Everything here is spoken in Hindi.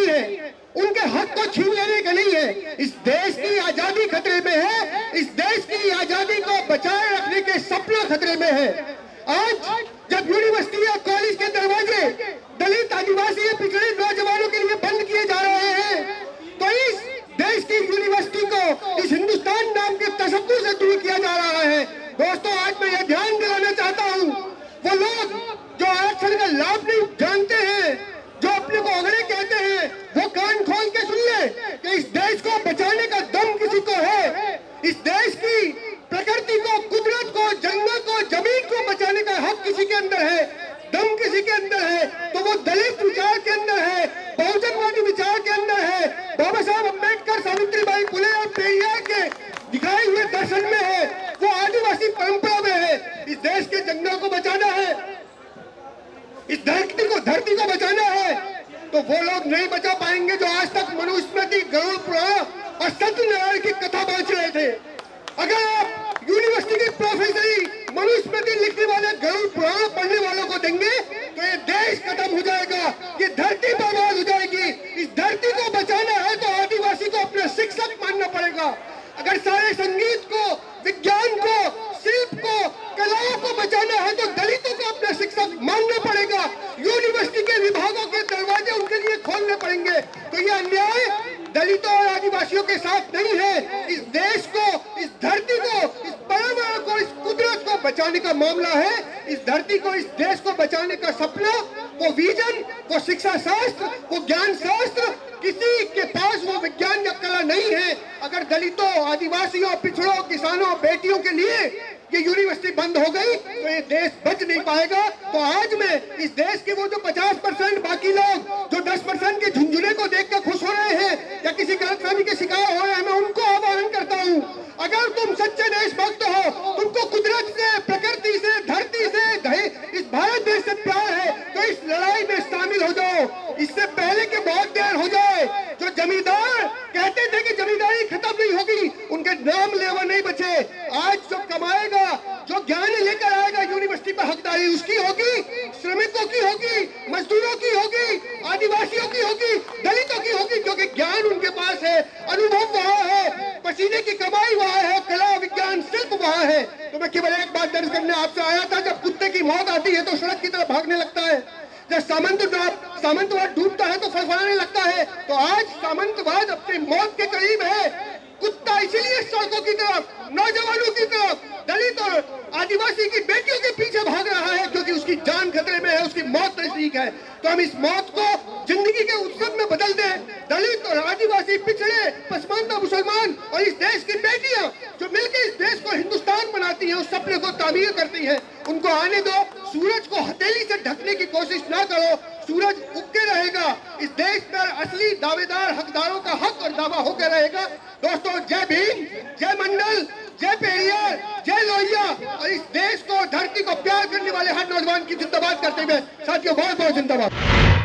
नहीं है, उनके हक को छीन लेने का नहीं है। इस देश की आजादी खतरे में है, इस देश की आजादी को बचाए रखने के सपना खतरे में है। आज जब यूनिवर्सिटी या कॉलेज के दरवाजे दलित, आदिवासी या पिछड़े नौजवानों के लिए बंद किए जा रहे हैं, तो इस देश की यूनिवर्सिटी को इस हिंदुस्तान नाम के तशक्कुर से दूर किया जा रहा है। दोस्तों, आज मैं यह ध्यान दिलाना चाहता हूं, वो लोग जो आरक्षण का लाभ नहीं जानते हैं, जो अपने को अगड़े कहते हैं, वो कान खोल के सुन ले कि इस देश को बचाने का दम किसी को है। इस देश की प्रकृति को, कुदरत को, जंगल को, जमीन को बचाने का हक किसी के अंदर है, दम किसी के अंदर है, तो वो दलित विचार के अंदर है, बहुजनवादी विचार के अंदर है, बाबा साहब अम्बेडकर, सावित्रीबाई फुले और पेरियार के दिखाए हुए दर्शन में है, वो आदिवासी परंपरा में है। इस देश के जंगलों को बचाना है, इस धरती को बचाना है, तो वो लोग नहीं बचा पाएंगे जो आज तक मनुस्मृति, गरुड़ पुराण और सत्यनारायण की कथा बांच रहे थे। अगर आप यूनिवर्सिटी की प्रोफेसरी मनुस्मृति लिखने वाले, गरुड़ पुराण पढ़ने वालों को देंगे तो ये देश खत्म हो जाएगा, ये धरती बर्बाद हो जाएगी। इस धरती को बचाना है तो आदिवासी को अपना शिक्षक मानना पड़ेगा। अगर सारे संगीत को, विज्ञान को, शिल्प को, कलाओं को बचाना है तो दलितों को अपना शिक्षक मानना पड़ेगा। यूनिवर्सिटी के विभागों के दरवाजे उनके लिए खोलने पड़ेंगे। तो ये अन्याय दलितों और आदिवासियों के साथ नहीं है। इस देश को, इस धरती को, इस परंपरा को, इस कुदरत को बचाने का मामला है। इस धरती को, इस देश को बचाने का सपना, वो विजन, वो शिक्षा शास्त्र, वो ज्ञान शास्त्र, किसी के पास वो विज्ञान या कला नहीं है। अगर दलितों, आदिवासियों, पिछड़ों, किसानों, बेटियों के लिए ये यूनिवर्सिटी बंद हो गई तो ये देश बच नहीं पाएगा। तो आज मैं इस देश के वो जो 50% बाकी लोग जो 10% के झुंझुने को देखकर खुश हो रहे हैं या किसी गलतफहमी के शिकार हो रहे हैं, मैं उनको आह्वान करता हूँ, अगर तुम सच्चे देशभक्त हो, तुमको कुदरत से, प्रकृति से, धरती से, इस भारत देश से प्यार है, तो इस लड़ाई में शामिल हो जाओ। इससे पहले कि बहुत देर हो जाए। जो जमींदार कहते थे कि जमींदारी खत्म नहीं होगी, उनके नाम लेवा नहीं बचे। आज जो कमाएगा, जो ज्ञान लेकर आएगा यूनिवर्सिटी पर, हकदारी उसकी होगी, श्रमिकों की होगी, मजदूरों की होगी, आदिवासियों की होगी, दलितों की होगी, क्योंकि ज्ञान उनके पास है, अनुभव वहां है, पसीने की कमाई वहां है, कला, विज्ञान, शिल्प वहां है। तो मैं केवल एक बात दर्ज करने आपसे आया था, जब कुत्ते की मौत आती है तो सड़क की तरफ भागने लगता है, जब सामंतवाद डूबता है तो फड़फड़ाने लगता है। तो आज सामंतवाद अपनी मौत के करीब है। कुत्ता इसीलिए सड़कों की तरफ, नौजवानों की तरफ, दलित और आदिवासी की बेटियों के पीछे भाग रहा है, क्योंकि उसकी जान खतरे में है, उसकी मौत नजदीक है। तो हम इस मौत को जिंदगी के उत्सव में बदल दें। दलित और आदिवासी, पिछड़े, पसमानदा, मुसलमान और इस देश की बेटियां जो मिलकर इस देश को हिंदुस्तान बनाती हैं, उस सपने को तामीर करती हैं, उनको आने दो। सूरज को हथेली से ढकने की कोशिश ना करो, सूरज उगते रहेगा। इस देश पर असली दावेदार, हकदारों का हक और दावा होकर रहेगा। दोस्तों, जय भीम, जय मंडल, जय पेरियार, जय लोहिया, और इस देश को, धरती को प्यार करने वाले हर नौजवान की जिंदाबाद करते हुए साथियों, बहुत बहुत जिंदाबाद।